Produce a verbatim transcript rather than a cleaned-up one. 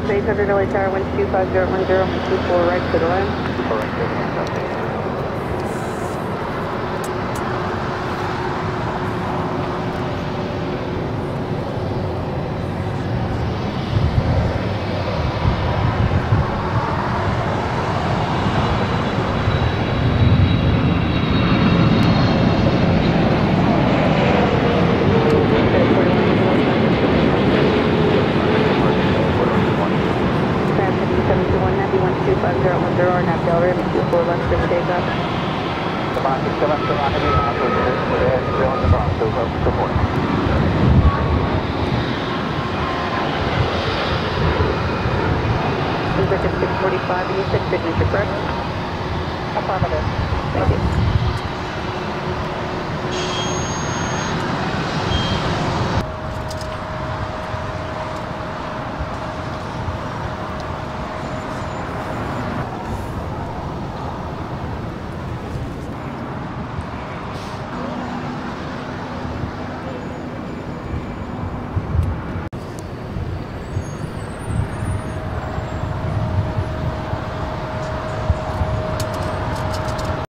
South eight hundred L A Tower, wind two five zero one zero, two four right to the line. two four right to the line, South eight. six forty-five, you said signature, correct? Affirmative. Thank you.